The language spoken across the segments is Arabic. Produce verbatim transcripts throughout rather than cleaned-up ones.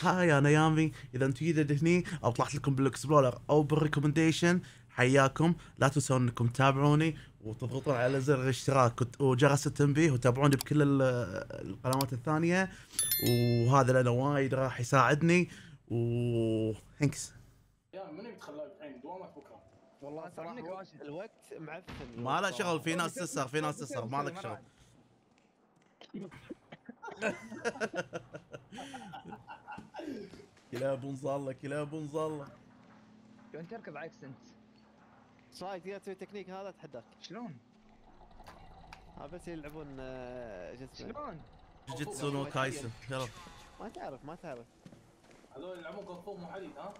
هاي انا يامي، اذا انتم جدد هني او طلعت لكم بالاكسبلورر او بالريكومنديشن حياكم. لا تنسون انكم تتابعوني وتضغطون على زر الاشتراك وجرس التنبيه وتابعوني بكل ال- القنوات الثانيه، وهذا لنا وايد راح يساعدني. و هنكس يا من يتخلى الحين دوامك بكره. والله صراحة وقت الوقت معفن. ما له شغل، في ناس تسهر في ناس تسهر ما لك شغل. كلاب نظله كلاب نظله. انت تركض عكس انت. ايش رايك تقدر تسوي التكنيك هذا؟ اتحداك. شلون؟ ها بس يلعبون آه، شو اسمه؟ شلون؟ جوجيتسو نو كايسن. يلا ما تعرف ما تعرف. هذول يلعبون كونغ فو مو حديد ها؟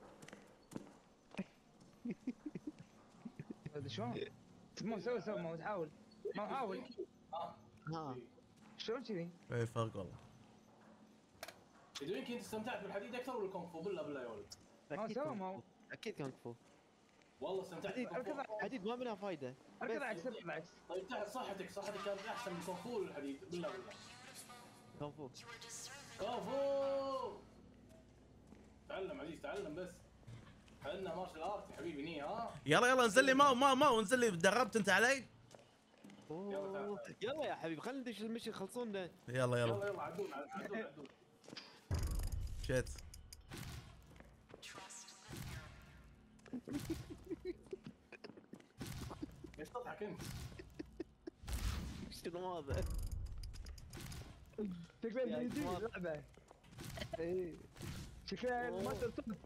هذا شلون؟ مو سوي سوي ما تحاول ما حاول. ها شلون كذي؟ اي فرق والله. تدري يمكن انت استمتعت بالحديد اكثر ولا الكونغ فو؟ بالله بالله يا ولد. ما أكيد سوى كونغ ما فو. اكيد كونغ فو. والله استمتعت حديد بالكونغ فو. حديد ما منها فايده. اركض عكس اركض عكس. طيب تحت صحتك صحتك كانت احسن من كونغ فو ولا الحديد؟ بالله بالله. كونغ فو. كونغ فو. تعلم عزيز تعلم بس. عندنا مارشال ارت يا حبيبي ني ها؟ يلا يلا انزل لي ماو ماو ماو انزل لي. دربت انت علي؟ أوه. يلا يا حبيبي خلينا ندش المشي خلصونا. يلا يلا يلا يلا عدول عدول عدول. شيت. ليش تضحك انت؟ شنو هذا؟ شكله يا جديد جماعة. اللعبة. ايه شكلها أوه. ماستر سورد.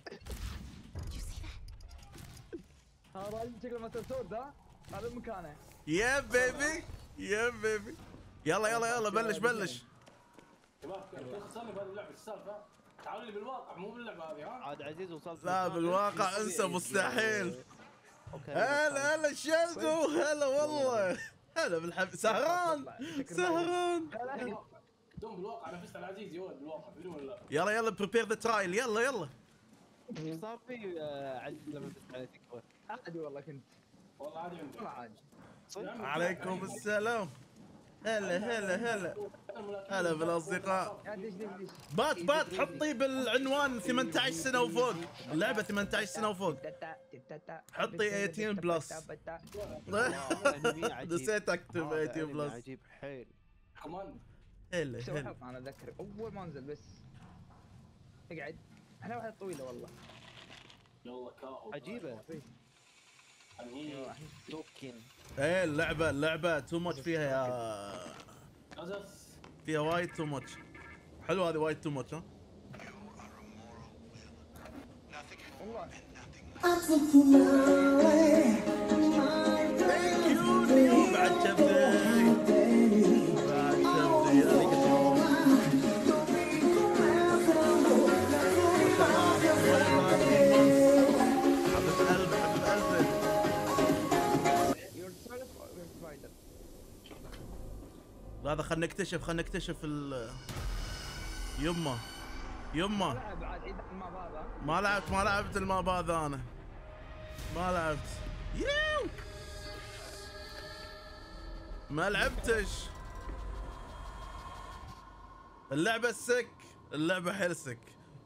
هذا شكله ماستر سورد ها؟ هذا مكانه. يا بيبي يا بيبي. يلا يلا يلا بلش بلش. شباب كيف خسرني بهذه اللعبه؟ ايش السالفه؟ تعالوا لي بالواقع مو باللعبه هذه ها؟ عاد عزيز وصلت. لا بالواقع انسى مستحيل. اوكي هلا هلا شادو هلا والله. هلا بالحب سهران سهران. دوم بالواقع نفست على عزيز يا ولد بالواقع تدري ولا لا؟ يلا يلا بريبير ذا ترايل. يلا يلا ايش صار في آه، عزيز لما فزت على تكفى؟ عادي والله كنت. والله عادي عندي. والله عادي. عليكم السلام. هلا هلا هلا هلا بالاصدقاء. يا دش دش دش. بات بات حطي بالعنوان ثمانية عشر سنة وفوق. اللعبة ثمانية عشر سنة وفوق. حطي ثمانية عشر بلس. نسيت اكتب ثمانية عشر بلس. عجيب حيل. كمان هلا سوي هلا. حلقة انا اتذكر اول ما انزل بس. اقعد. احنا واحدة طويلة والله. يلا كاهو عجيبة. حنين توكن. ايه اللعبة اللعبة تو ماتش فيها يا قزص فيها وايد تو ماتش. حلوة هذه وايد تو ماتش ها. والله. بعد شفتي بعد شفتي حبيب قلب حبيب قلبي. yourself or spider. هذا خلنا نكتشف خلنا نكتشف ال يمه يمه. لعب عاد عيد مع بعض ها. ما لعبت ما لعبت الماب هذا انا ما لعبت. يو ما لعبتش اللعبة السك. اللعبة حيل سك.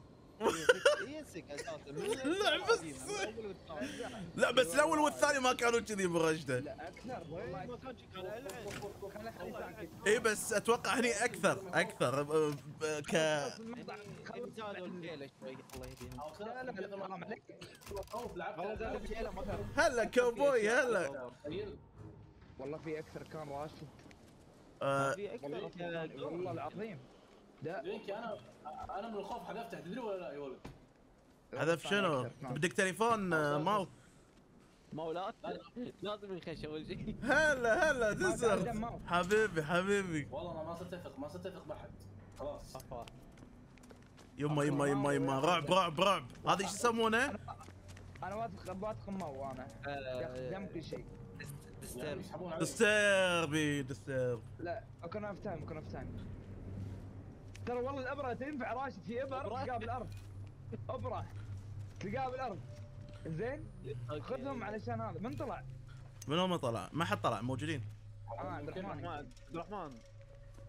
اللعبة السك. لا بس الاول والثاني ما كانوا كذي برشده. لا اكثر والله. ما كان شيء على العين. كان احد ساكت. اي بس اتوقع هني اكثر اكثر ب- ب- ك زادوا الليلة شوي الله يهديهم. لا لا لا حرام عليك. خوف لعبت والله زادوا الليلة ما كان. هلا كوبوي هلا. تخيل والله في اكثر كان راشد. آه، في اكثر. والله العظيم. ده لينكي انا انا من الخوف حذفته تدري ولا لا يا ولد؟ هدف شنو؟ بدك تليفون آه، ماو. مولات لازم ينخش اول شيء. هلا هلا تزر حبيبي حبيبي. والله انا ما ستثق ما ستثق بحد خلاص. يما يما يما يما رعب رعب رعب. هذا ايش يسمونه؟ انا واثق واثق مو انا. دم كل شيء. يعني يسحبون علي. دستيربي دستيرب. لا كنا اوف تايم كنا اوف تايم. ترى والله الابره تنفع راشد في ابر تلقاه بالارض. ابره تلقاه بالارض. زين خذهم علشان هذا. من طلع؟ من وين ما طلع؟ ما حد طلع موجودين. اه عبد الرحمن. عبد الرحمن.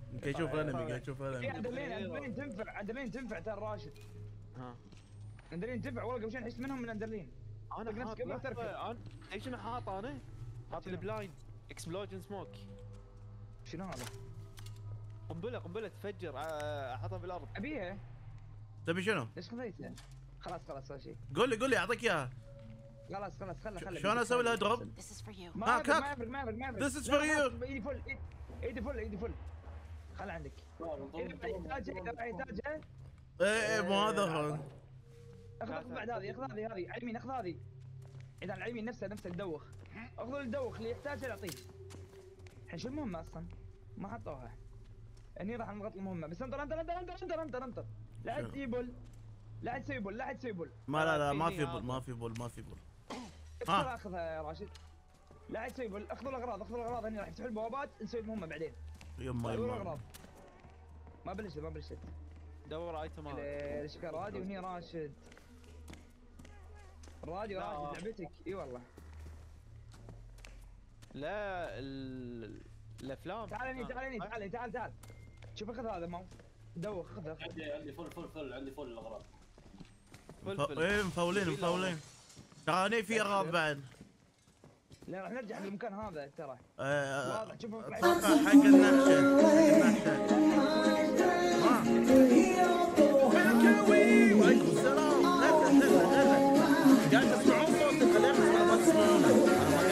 يمكن يشوف انمي قاعد يشوف في انمي. اندرلين اندرلين تنفع اندرلين تنفع ترى راشد. ها اندرلين تنفع والله قبل شوي حشت منهم من اندرلين. انا نفسك حاط قبل تركب. لحظة، انا ايش شنو حاط انا؟ حاط شنو؟ البلايند اكسبلوجن سموك. شنو هذا؟ قنبله قنبله تفجر آه، احطها بالارض. ابيها. تبي شنو؟ ليش خذيتها؟ خلاص خلاص ولا شيء. قول لي قول لي اعطيك اياها. خلاص خلاص خله خله. شلون اسوي لها دروب؟ This is for you. ما ها، يفرق كات. ما يفرق ما يفرق ما يفرق. This is لا، for لا، you. ايدي فل إيد- ايدي فل ايدي فل. خل عندك. اذا يحتاجها اذا يحتاجها ايه ايه مو هذا هو. اخذ اخذ بعد هذه اخذ هذه هذه على اليمين اخذ هذه. اذا على اليمين نفسه نفسه الدوخ. اخذ الدوخ اللي يحتاجه نعطيه. الحين شو المهمة اصلا؟ ما حطوها. هني راح نضغط المهمة بس انطر انطر انطر انطر انطر انطر انطر. لا تسوي بول. لا تسوي بول لا تسوي بول. ما لا لا ما فيني في بول هذا. ما في بول ما في بول. اكثر اخذها يا راشد. لا تسوي بول اخذوا الاغراض اخذوا الاغراض هني راح يفتحوا البوابات نسوي المهمة بعدين. يما اخذوا يما. الاغراض. ما بلشت ما بلشت. دور ايتمات. ليش كان راديو وهني راشد. الراديو لا. راشد لعبتك اي والله. لا ال... الافلام تعال هني تعال هني تعال تعال تعال. شوف اخذ هذا ماو. دوخ خذه. عندي عندي فل فل فل عندي فل الاغراض. فلفل. ايه مفولين مفولين. ترى هني في اغراض بعد. لا راح نرجع للمكان هذا ترى. آه، واضح شوف اتوقع حق النحشه. ها. بالكوي وعليكم السلام. هلا هلا هلا. قاعد تسمعون صوتي خلينا نسمع ما تسمعونه. أنا ما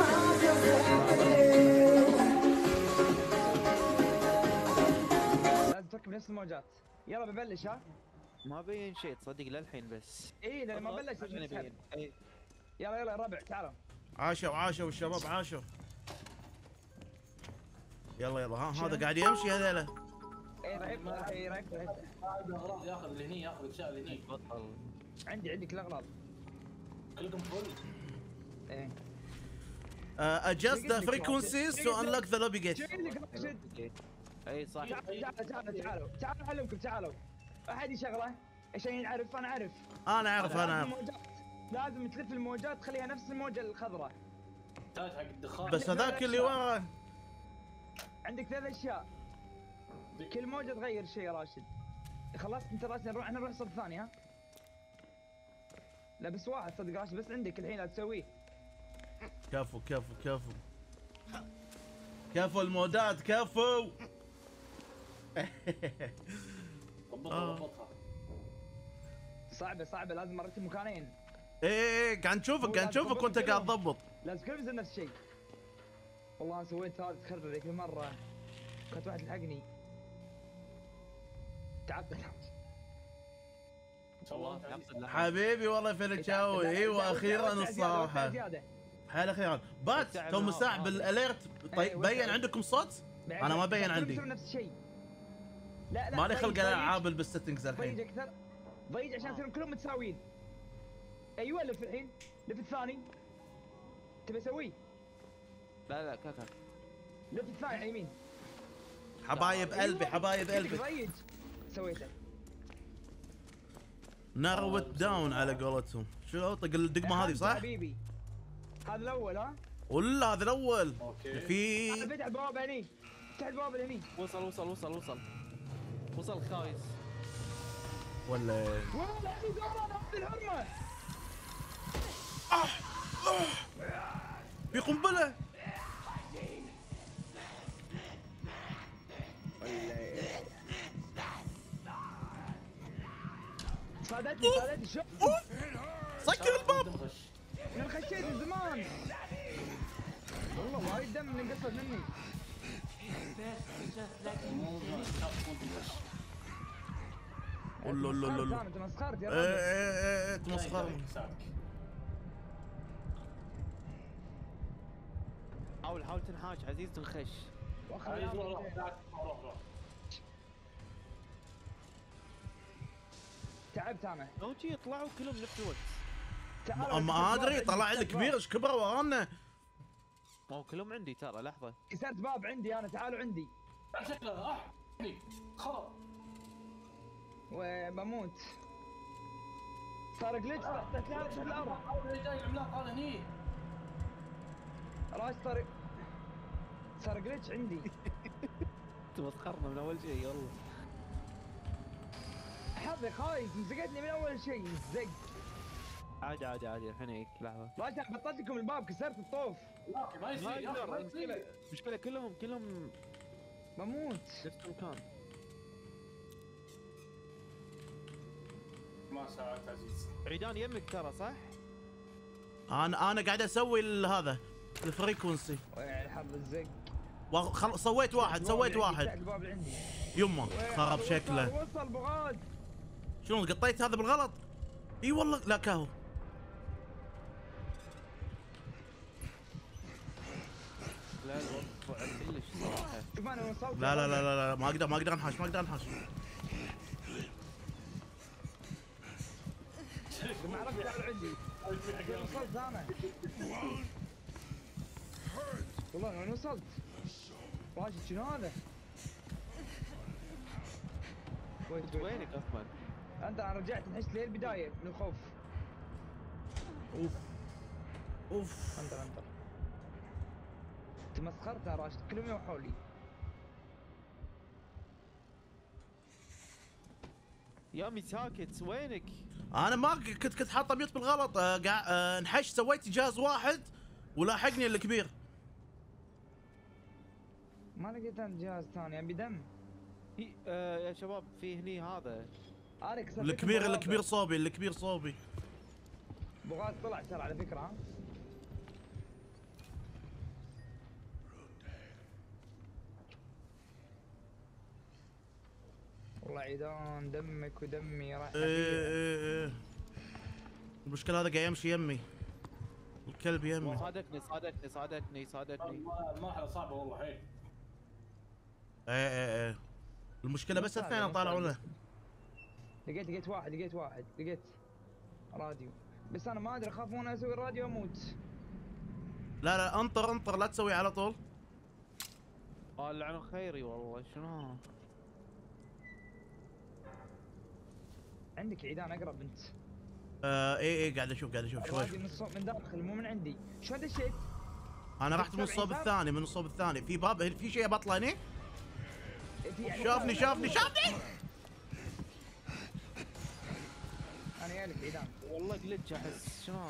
قاعد لازم تركب نفس الموجات. يلا ببلش ها. ما بين شيء تصدق للحين بس. اي لان ما بلش عشان نسحب. يبين. اي يلا يلا يا ربع تعالوا. عاشوا عاشوا الشباب عاشوا. يلا يلا ها هذا قاعد يمشي هذيلا. اي راح يفتح اي راح يفتح يفتح. هذا الاغراض ياخذ اللي هني ياخذ الاشياء اللي هني. بطل. عندي عندك الاغراض. كلكم فل. ايه. Uh, adjust the frequencies to unlock the lobby gate. شو عندك راشد؟ اي صح. تعالوا تعالوا تعالوا تعالوا تعالوا اعلمكم تعالوا. احد يشغله عشان يعرف انا اعرف. انا اعرف انا اعرف. الموجات. لازم تلف الموجات تخليها نفس الموجه الخضراء. تاج حق الدخان. بس هذاك اللي ورا. عندك ثلاث اشياء. كل موجه تغير شيء يا راشد. خلصت انت راشد نروح احنا نروح الصف الثاني ها. لا بس واحد صدق راشد بس عندك الحين لا تسويه. كفو كفو كفو. كفو المودات كفو. ضبطها ضبطها. صعبه صعبه لازم ارتب مكانين. ايه ايه قاعد نشوفك قاعد نشوفك وانت قاعد تضبط. لازم كلهم ينزل نفس الشيء. والله انا سويت هذا تخرب ذيك المره. كانت واحد يلحقني. تعبت. ان شاء الله يقصد لحظة. حبيبي والله فيلتشاوي ايوه اخيرا الصراحه. حال اخيرا بات تو مساع بالاليرت طيب بين عندكم صوت؟ انا ما بين عندي. نفس الشيء. لا لا مالي خلق ضيج- العاب بالسيتنجز ضيج الحين. اكثر. ضيج عشان يصيرون كلهم متساويين. ايوه لف الحين لف الثاني. تبي اسويه؟ لا لا كاكا. لف الثاني على اليمين. حبايب قلبي حبايب قلبي. ضيج سويته. نارو داون على قولتهم. شو طق الدقمه هذه صح؟ حبيبي هذا الاول ها. ولا هذا الاول. اوكي. في انا فتح البوابه هني. فتح البوابه هني. وصل وصل وصل وصل. وصل خايس. ولا والله في دوران هذه الهرمه. في قنبله. صادتني صادتني شوف. سكر الباب. تنخش. انا خشيت من زمان. والله وايد دم اللي انقصد مني. ولا ولا ولا انت مسخرت يا ايه رجل. ايه ايه ايه تمسخرني. ساعدك. حاول حاول تنحاش عزيز تنخش. واخر عايز روح روح يوم- روح روح روح. تعبت انا. لو جي يطلعوا كلهم نفس الوقت. تعال ما ادري طلع لي كبير ايش كبره ورانا. ما هو كلهم عندي ترى لحظة. كسرت باب عندي انا تعالوا عندي. شكله اح هني خلاص. وبموت. صار جلتش تحت تحت تحت الارض. اللي جاي العملاق هذا هني. راس صار صار جلتش عندي. تمسخرنا من اول شيء والله. حظي خايس مسكتني من اول شيء زق. عادي عادي عادي الحين هيك لحظه. راشد بطلت لكم الباب كسرت الطوف. يا اخي ما يصير يا اخي ما يصير. مشكلة كلهم كلهم بموت. نفس المكان. ما ساعدت عزيز. عيدان يمك ترى صح؟ انا انا قاعد اسوي ال- هذا الفريكونسي. ويا حظ الزق. وخل... سويت واحد سويت واحد. الباب اللي عندي. يمه خرب شكله. وصل وصل بغاد. شلون قطيت هذا بالغلط؟ اي والله لا كاهو. لا الوضع كلش صراحة. شوف انا وصلت. لا لا لا لا, لا ما اقدر ما اقدر انحاش ما اقدر انحاش. ما عرفت على عندي. وصلت انا. والله وين وصلت؟ راشد شنو هذا؟ وين انت وينك اصلا؟ انت انا رجعت انحشت للبدايه من الخوف. اوف اوف. انطر انطر. تمسخرت يا راشد كلهم يروحوا لي. يامي ساكت وينك؟ انا ما كنت كنت حاطه ميوت بالغلط. آه قاعد آه انحشت سويت جهاز واحد ولاحقني الكبير. ما لقيت انا جهاز ثاني ابي دم. في آه يا شباب في هني هذا انا كسرت الكبير الكبير صوبي الكبير صوبي. بغاد طلع ترى على فكره ها. والله عيدان دمك ودمي راح. ايه ايه ايه. المشكلة هذا قاعد يمشي يمي. الكلب يمي. صادقني صادقني صادقني صادقني. المرحلة صعبة والله حيل. ايه ايه ايه. المشكلة بس اثنين طالعوا له. لقيت لقيت واحد لقيت واحد لقيت راديو. بس انا ما ادري اخاف وانا اسوي الراديو اموت. لا لا انطر انطر لا تسوي على طول. اه لعنه خيري والله شنو. عندك عيدان اقرب انت. آه ايه ايه قاعد اشوف قاعد اشوف شوي الراديو من الصوب من داخل مو من عندي. شلون دشيت؟ انا رحت من الصوب الثاني من الصوب الثاني في باب في شيء بطلع هني. شافني شافني شافني. انا يالك عيدان. والله جلتش احس شنو.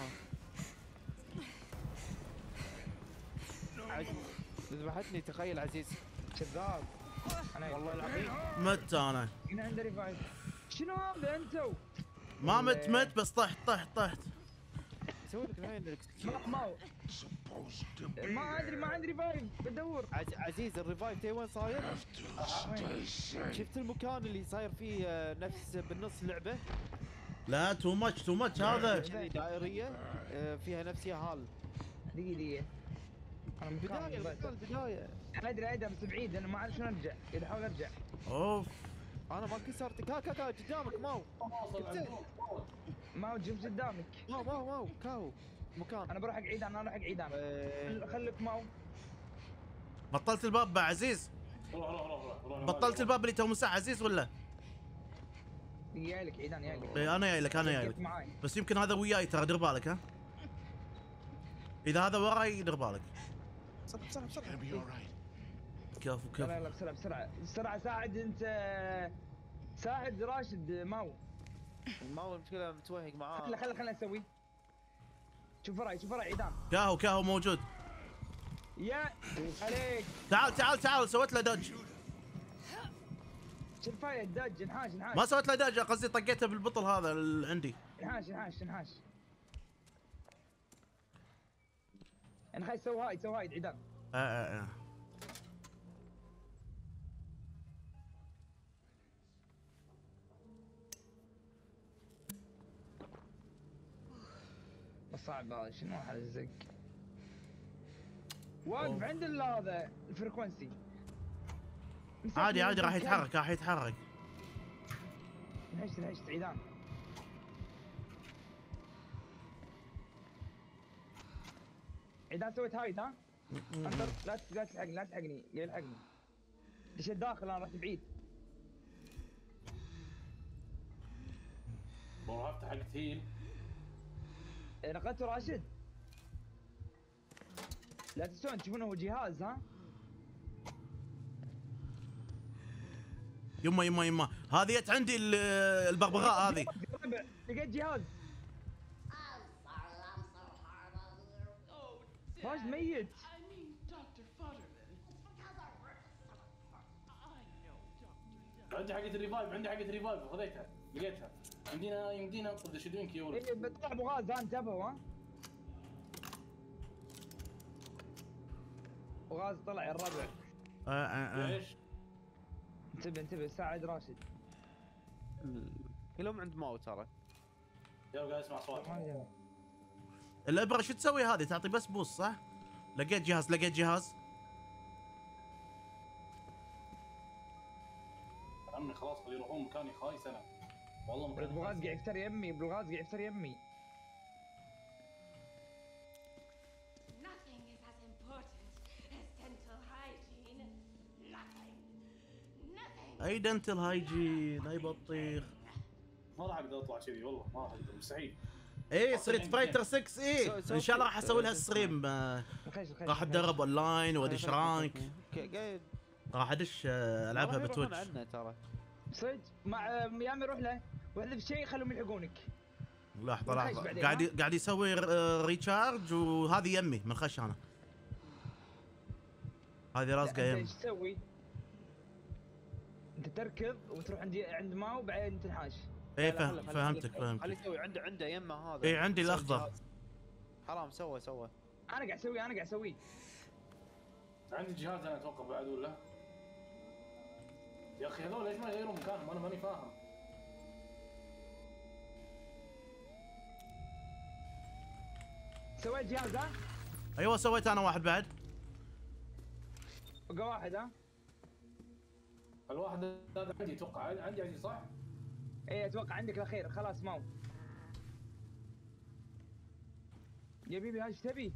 عز... ذبحتني تخيل عزيز. كذاب. انا والله العظيم مت انا. هنا عندي ريفايف. شنو هذا انتو؟ ما مت مت بس طحت طحت طحت. اسوي لك الحين ما ما ما ادري ما عندي ريفايف بدور. عز... عزيز الريفايف تي وين صاير؟ شفت المكان اللي صاير فيه آه، نفس بالنص لعبه؟ لا تو ماتش تو ماتش هذا. كذي دائريه آه، فيها نفس هال. دقيقة دقيقة. انا بدايه مكان المكان البدايه. انا ادري ادري بس بعيد انا ما اعرف شلون ارجع. قاعد احاول ارجع. اوف. انا ما كسرت كا كا كا قدامك ماو. ما وجبت قدامك. ماو ماو ماو كاو مكان. انا بروح حق عيدان انا اروح حق عيدان. إيه. خليك ماو. بطلت الباب بقى عزيز. روح روح روح روح. بطلت الباب اللي تو مساح عزيز ولا؟ يا لك عيدان يا لك. اي انا جاي لك انا جاي لك. بس يمكن هذا وياي ترى دير بالك ها. اذا هذا وراي دير بالك. بسرعه بسرعه بسرعه. كفو لا كفو. لا لا بسرعة بسرعة بسرعة ساعد انت. ساعد راشد ماو. ماو المشكله متوهق معاه. خله خله خله اسوي. شوف وراي شوف وراي عيدان. كاهو كاهو موجود. يا عليك. تعال تعال تعال سويت له دج. شوف هاي الدج انحاش انحاش. ما سويت له دج قصدي طقيته بالبطل هذا اللي عندي. انحاش انحاش انحاش. انحاش سوي هاي سوي هاي عيدان. اه اه اه. بس صعب هذا شنو حل الزق. واقف عند ال- هذا الفريكونسي. عادي عادي راح يتحرك راح يتحرك. انحشت انحشت عيدان. عيدان سويت هايد ها؟ انطر لا ت- لا تلحقني لا تلحقني قاعد يلحقني. دشيت داخل انا رحت بعيد. والله افتح حق هيل. نقلته راشد. لا تنسون تشوفونه هو جهاز ها؟ يما يما يما هذه جت عندي ال- البغبغاء هذه. لقيت جهاز فاز ميت. I mean, Doctor Futterman. I know, Doctor عندي حقة الريفايف، عندي حقة الريفايف خذيتها لقيتها. يمدينا يمدينا ننقذ الشدوينك يا ولد. إيه، بطلع ابو غاز ها انتبهوا ها. وغاز طلع يا الربع. آه آه آه. ليش؟ انتبه انتبه ساعد راشد. كلهم عند ماو ترى. يلا قاعد اسمع صوت. ما أدري. الابره شو تسوي هذه؟ تعطي بس بوس صح؟ لقيت جهاز لقيت جهاز. عمي خلاص خلي يروحون مكاني خايس انا. والله ابو مكاني غاز خايس. قاعد يفتر يمي ابو غاز قاعد يفتر يمي. Nothing is as important as dental hygiene. Nothing. Nothing. اي دنتل هايجين اي بطيخ. ما راح اقدر اطلع كذي والله ما راح اقدر مستحيل. ايه ستريت فايتر ستة ايه سو- سو- ان شاء الله راح اسوي لها ستريم. آه، الخيش الخيش راح اتدرب اونلاين وادش رانك. قاعد راح ادش آه، العبها والله يروحون بتويتش. عنا ترى. صدق مع يا عمي روح له واحذف شيء خلهم يلحقونك. لحظه والخيش لحظه بعدين، قاعد ها؟ قاعد يسوي ر- ريتشارج وهذه يمي من خش انا. هذه راسقه لا، انت يم. ايش تسوي؟ انت تركض وتروح عند عند ماو وبعدين تنحاش. ايه لا، لا، فهم خله- خله- فهمتك خله- فهمتك. خليه يسوي عنده عنده يمه هذا. ايه عندي يسوي الاخضر. جهاز. حرام سوى سوى. انا قاعد اسوي انا قاعد اسوي. عندي جهاز انا اتوقع بعد ولا؟ يا اخي هذول ليش ما يغيرون مكانهم؟ انا ماني فاهم. سويت جهاز ها؟ ايوه سويت انا واحد بعد. بقى واحد ها؟ الواحد هذا عندي اتوقع عندي عندي صح؟ ايه اتوقع عندك الاخير خلاص ماو. يا بيبي هاي ايش تبي؟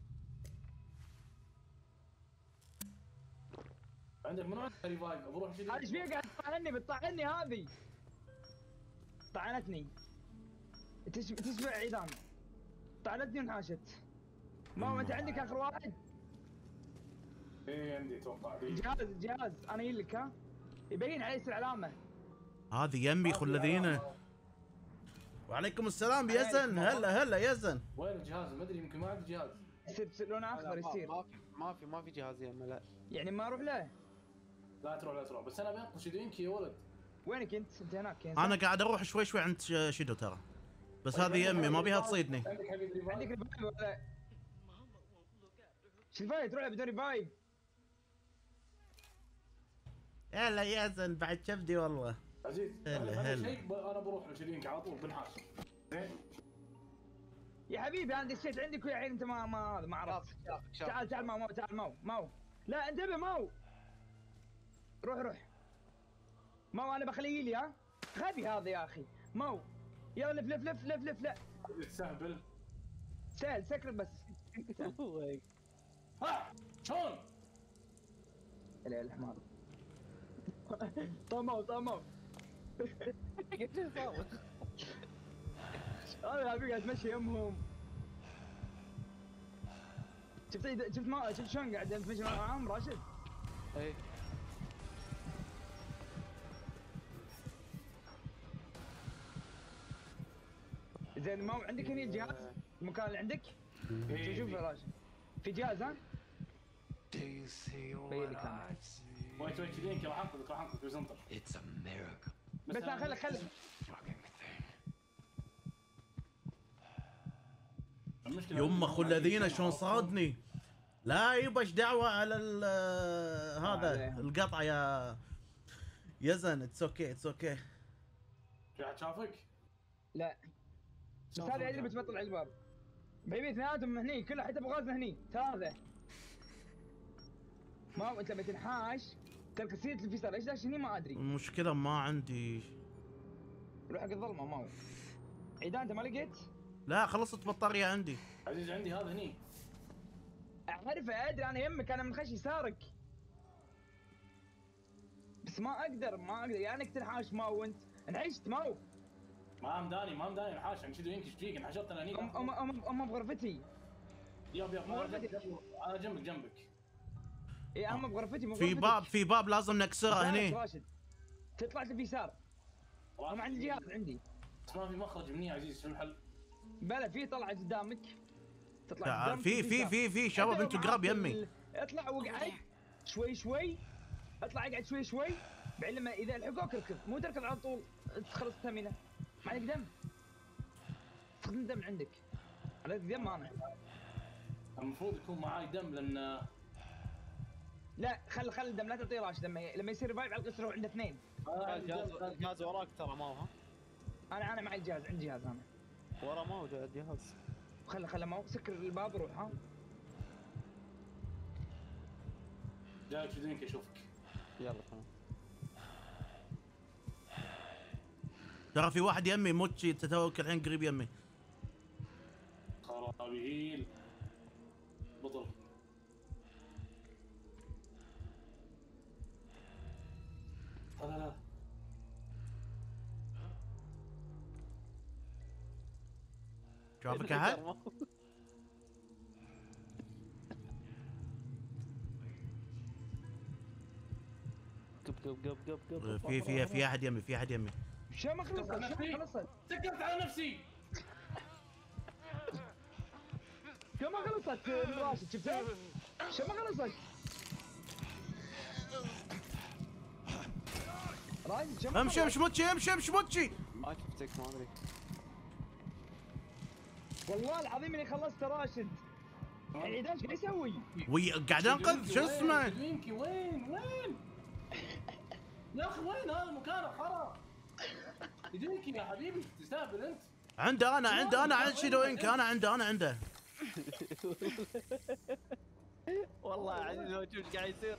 عندك منو عنده ريفايف؟ بروح كذي. هذا ايش فيها قاعد تطعنني بتطعني هذه. طعنتني. تش- تشبع عيدان. طعنتني وانحاشت. ماو انت عندك اخر واحد؟ ايه عندي اتوقع ذي. جهاز جهاز انا قايل لك ها؟ يبين عليه العلامه. هذه يمي خل الذين. وعليكم السلام يزن. هلا هلا يزن. وين الجهاز؟ ما ادري يمكن ما عندي جهاز. يصير يصير لونه اخضر ما- يصير. ما في ما في ما في جهاز يمه لا. يعني ما اروح له. لا تروح لا تروح بس انا بنقذ شدوينك يا ولد. وينك انت؟ انت هناك يعني انا قاعد اروح شوي شوي عند ش- شدو ترى. بس هذه يمي ما بيها تصيدني. عندك حق الريفايف؟ عندك ريفايف ولا؟ Mama won't look after her. شو الفايت تروح له بدون ريفايف؟ هلا يزن بعد كبدي والله. عزيز هلا، انا أنا هلا. شيء ب- انا بروح لشدوينك على طول بنحاش. زين؟ يا حبيبي انا دشيت عندك ويا الحين انت ما ما هذا ما عرفت. شافك شافك شافك. تعال تعال ماو ماو تعال ماو ماو. لا انتبه ماو. روح روح. ماو انا بخليه لي ها؟ غبي هذا يا اخي. ماو يلا لف لف لف لف لف لا تستهبل. سهل سكر بس. ها شلون؟ لا الحمار. طماو طماو. قلت له صار. انا ابي قاعد اتمشى يمهم. شفت شفت ما شفت شلون قاعد اتمشى معاهم راشد؟ ايه زين ما عندك هني الجهاز؟ المكان اللي عندك؟ إيه، شوف يا راشد. في جهاز ها؟ Do you see بين لي what كاميرا. I see? ويت ويت شدوينك راح انقذك راح انقذك بس انطر. It's a miracle. بس انا خلي خلي Fucking thing. المشكلة يما خل الذين شلون صادني. لا يبا ايش دعوه على ال- هذا عليه. القطعه يا يزن. اتس اوكي اتس اوكي. في احد شافك؟ لا بس هذا يدري بتبطل على الباب. بيبي اثنيناتهم هني كله حتى ابو غازنا هني ثلاثة. ما هو انت لما تنحاش ترك سيرة الفيصل ايش داش هني ما ادري. المشكله ما عندي. روح حق الظلمة ما هو. عيدان انت ما لقيت؟ لا خلصت بطاريه عندي. عزيز عندي هذا هني. اعرف ادري انا يمك انا من خشي سارك. بس ما اقدر ما اقدر يا انك تنحاش ما وانت انعشت ما هو. ما مداني ما مداني الحاش انا شدوينك ايش فيك؟ انحشرت انا هني. ام ام ام ام بغرفتي. ياب ياب ما انا ودي. جنبك انا جنبك جنبك. اي ام بغرفتي مو في بغرفتك. باب في باب لازم نكسره راشد، هني. راشد تطلع اليسار. انا عندي جهاز عندي. بس ما في مخرج مني يا عزيز، شو الحل؟ بلا في طلعه قدامك. تطلع تعال، قدامك في في اليسار. في في شباب أنت انتوا معاك قراب يمي. ال- اطلع واقعد شوي شوي. اطلع اقعد شوي شوي. بعدين لما اذا لحقوك اركض، مو تركض على طول تخلص التامينه. ما عليك دم. تاخذ دم عندك. عليك دم انا. المفروض يكون معاي دم لان لا خل خل الدم لا تعطيه راشد، لما لما يصير ريفايف على القصر عنده اثنين. آه، الجهاز الجهاز وراك ترى ما هو ها؟ انا انا معي الجهاز، عندي جهاز انا. ورا ما هو الجهاز. خله خله ما هو سكر الباب روح ها. جاي شدينك اشوفك. يلا تمام. ترى في واحد يمي موتشي تتوكل الحين قريب يمي. خرابي هيل بطل. لا لا لا شافك احد؟ قب قب قب قب قب. في في في احد يمي، في احد يمي. شو ما خلصت شو ما خلصت سكرت على نفسي. شو ما خلصت من راشد شفتها؟ شو ما خلصت؟ راشد شو ما امشي امشي موتشي، امشي امشي موتشي. ما شفتك ما ادري. والله العظيم اني خلصت راشد. العيدان ايش يسوي؟ وي قاعد انقذ شو اسمه؟ شدوينكي وين وين؟ يا اخي وين هذا مكانه خرا؟ شدوينكي يا حبيبي تستهبل انت. عنده انا عنده انا عند شيدو انك، انا عنده انا عنده. والله عزيز موجود قاعد يصير.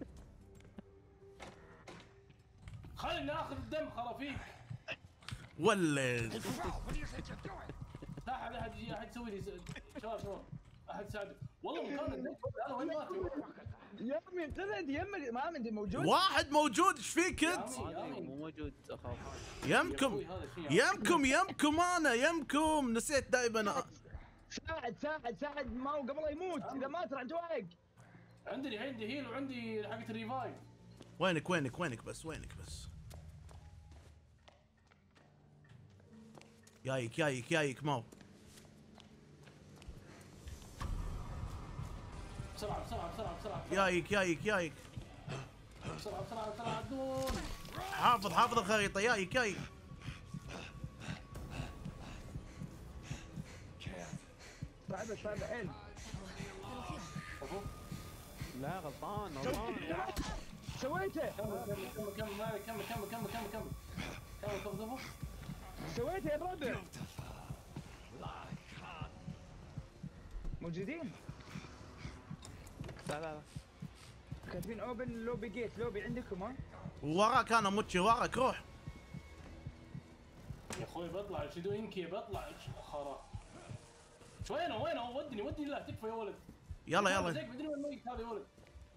خليني اخذ الدم خرا فيك. ولد لا احد احد يجي احد يسوي لي س- شباب شباب احد يساعدك. والله مكان النت هذا وين مات؟ يا امي طلعت يمك ما عندي موجود. واحد موجود، ايش فيك انت؟ يا عمي. مو موجود اخاف. يمكم يمكم يمكم انا يمكم نسيت دائما. ساعد ساعد ساعد ما هو قبل لا يموت، اذا مات راح توهق. عندي عندي هيل وعندي حقة الريفايف. وينك وينك وينك بس وينك بس؟ جايك جايك جايك ماو. بسرعة بسرعة بسرعة بسرعة جايك جايك جايك. بسرعة بسرعة بسرعة عدون. حافظ حافظ الخريطة. جايك جايك. صعبه صعبه حيل. لا غلطان غلطان. سويته كمل كمل كمل مالك كمل كمل كمل كمل كمل كمل تغضبه. سويته يا الربع. موجودين لا لا لا. كاتبين اوبن لوبي جيت. لوبي عندكم ها؟ وراك انا موتشي وراك روح. يا اخوي بطلع شدو ينكي بطلع خرا. وينه وينه ودني ودني لا تكفى يا ولد. يلا يلا. زيك مدري وين ميت هذا يا ولد.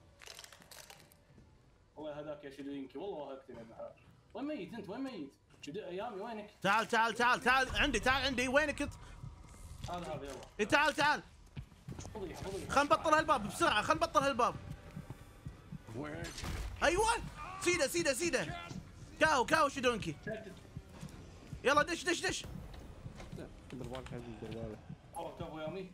الله هداك يا شدو ينكي والله وهقتني يا ابن الحلال. وين ميت انت وين ميت؟ شدو ايامي وينك؟ تعال تعال تعال تعال عندي تعال عندي. وينك انت؟ هذا هذا يلا. إيه تعال تعال. فضيحة فضيحة. خل نبطل هالباب بسرعة، خل نبطل هالباب. ايوه سيده سيده سيده. كاو كاو شدونكي. يلا دش دش دش. دير بالك عزيز دير بالك. والله كفو يامي.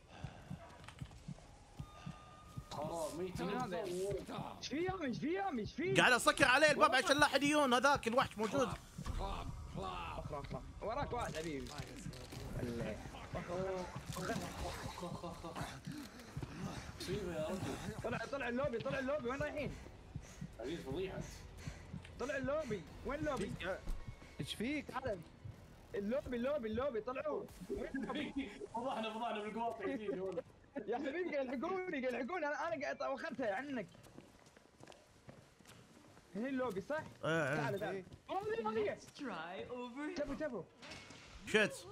خراب ميتين. ايش في يامي ايش في يامي ايش في؟ قاعد اسكر عليه الباب عشان لا احد يجون. هذاك الوحش موجود. اخرى اخرى وراك واحد حبيبي. الله. مصيبة يا رجل. طلع طلع اللوبي طلع اللوبي وين رايحين؟ عزيز فضيحة. طلع اللوبي وين اللوبي؟ ايش فيك؟ تعال اللوبي اللوبي اللوبي طلعوا. فضحنا فضحنا بالقواطع يا ولد. يا حبيبي قاعد يلحقوني قاعد يلحقوني انا انا قاعد وخرتها عنك. هني اللوبي صح؟ إيه، تعال إيه. تعال. هذه هذه Try over تبوا تبوا. شت.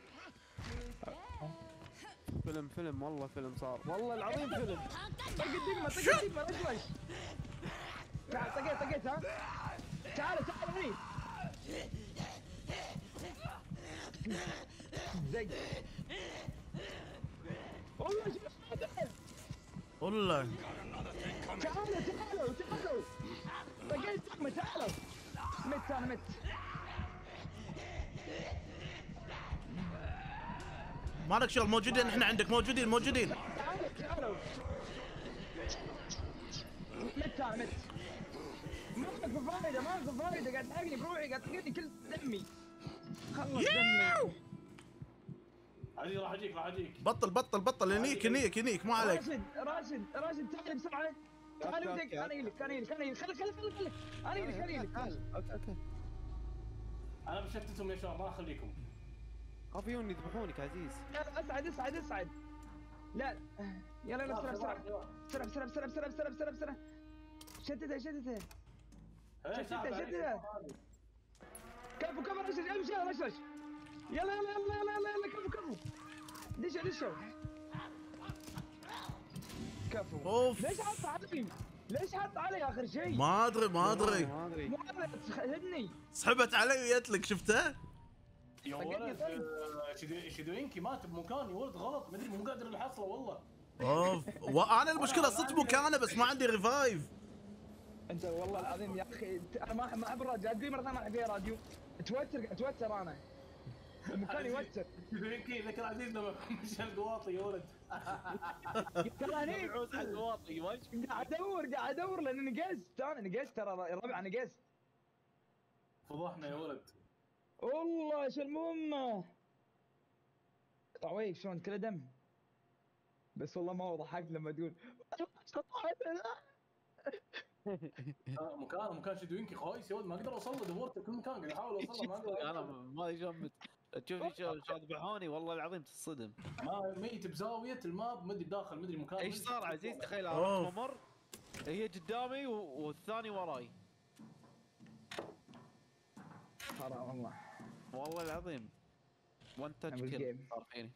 فيلم فيلم والله فيلم صار. والله العظيم فيلم. طق الدقمه طق الدقمه رجلش. تعال طقيت طقيت ها. تعال تعال هني. زق. والله شوف تعال. والله تعالوا تعالوا تعالوا. طقيت دقمه تعالوا. مت انا مت. ما لك شغل، موجودين احنا عندك، موجودين موجودين. تعالوا تعالوا. مت انا مت. ماكو فايده ماكو فايده، قاعد تحرقني بروحي، قاعد تحرقني كل دمي. خلص دمي. عزيز راح اجيك راح اجيك. بطل بطل بطل، ينيك ينيك ينيك ما عليك. راشد راشد راشد تعال بسرعه. تعال أوكي، بدك، أوكي. انا يلك انا يلك انا يلك خليك خليك خليك خليك انا يلك انا يلك. اوكي اوكي. انا بشتتهم يا شباب ما اخليكم. خافيون يذبحونك عزيز. لا اسعد اسعد اسعد. لا يلا يلا بسرعه بسرعه بسرعه بسرعه بسرعه بسرعه بسرعه بسرعه بسرعه. شتتها شتتها شتتها شتتها. كفو كفو رشش امشي يا رشش. يلا يلا يلا يلا يلا يلا كفو كفو. دشوا دشوا. كفو. اوف ليش حط علي؟ ليش حط علي اخر شيء؟ ما ادري ما ادري، ما ادري. مو انا هدني. سحبت علي وجت لك شفته؟ يا ولد آه، شدو- شدوينكي مات بمكاني ولد غلط، ما ادري مو قادر الحصله والله. اوف وانا المشكله صدت مكانه بس ما عندي ريفايف. انت والله العظيم يا اخي انت- انا ما ما احب الراديو، تقول مره ثانيه ما احب فيها راديو. توتر اتوتر انا. المكان يوتر. شدوينكي ذكر عزيز لما مشى القواطي يا ولد. ترى هنيك عوز على الواطي وش؟ قاعد ادور قاعد ادور لان نقزت انا نقزت ترى يا ربع نقزت. فضحنا يا ولد. والله شو المهمة. طعويك شلون كله دم. بس والله ما هو ضحكت لما تقول آه، مكان مكان شدوينكي خايس يا ولد، ما اقدر اوصل له، دورت كل مكان قاعد احاول اوصل له ما اقدر. انا ما ادري شلون مت- تشوفني شلون شلون ذبحوني والله العظيم تصدم. ما ميت بزاويه الماب، ما ادري بداخل ما ادري مكان. ايش صار عزيز؟ تخيل أوه. انا ممر هي قدامي و- والثاني وراي. حرام والله. والله العظيم وان تاتش أنا كيل بالجيم. صار فيني.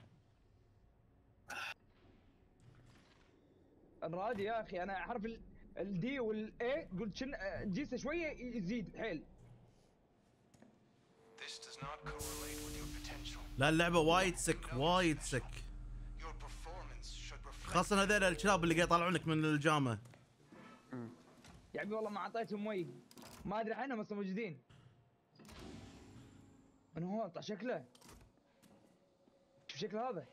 الراديو يا اخي انا حرف الدي والاي قلت شن جيسه شويه يزيد حيل. This does not correlate with your potential. لا اللعبه وايد سك وايد سك، Your performance should reflect. خاصه هذول الكلاب اللي قاعد يطلعونك من الجامه. يا عمي والله ما اعطيتهم مي، ما ادري عنهم اصلا موجودين. من هو طلع شكله؟ شوف شكله هذا.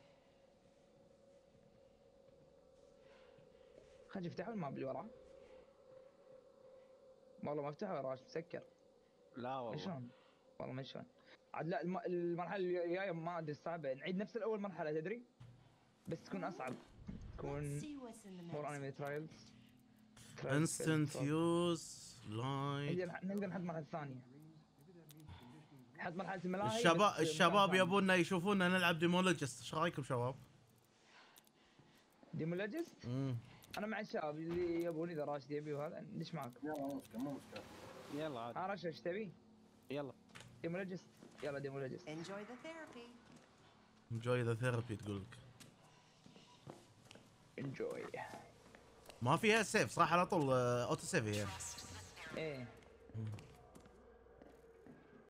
خلينا نفتحه الماب اللي وراه. والله ما افتحه وراه مسكر. لا والله. شلون؟ والله ما شلون. عاد لا الم... المرحله الجايه ما ادري صعبه، نعيد نفس الاول مرحله تدري؟ بس تكون اصعب. تكون See what's in the مور next. انمي ترايلز. انستنت يوز لايت. نقدر نحط مرحله ثانيه. نحط مرحله الملاهي. الشباب بس الشباب مرحلة ثانية. يبونا يشوفونا نلعب ديمولوجيست، ايش رايكم شباب؟ ديمولوجيست؟ امم انا مع الشباب اللي يبون اذا راشد يبي وهذا ندش معك. لا مو مشكله مو مشكله. يلا عاد ها راشد ايش تبي؟ يلا. ديمولوجيست. يلا ديمولوجيست. Enjoy the therapy. انجوي ذا ثيرابي تقول لك. انجوي. ما فيها سيف صح على طول، آه، اوتو سيف هي. ايه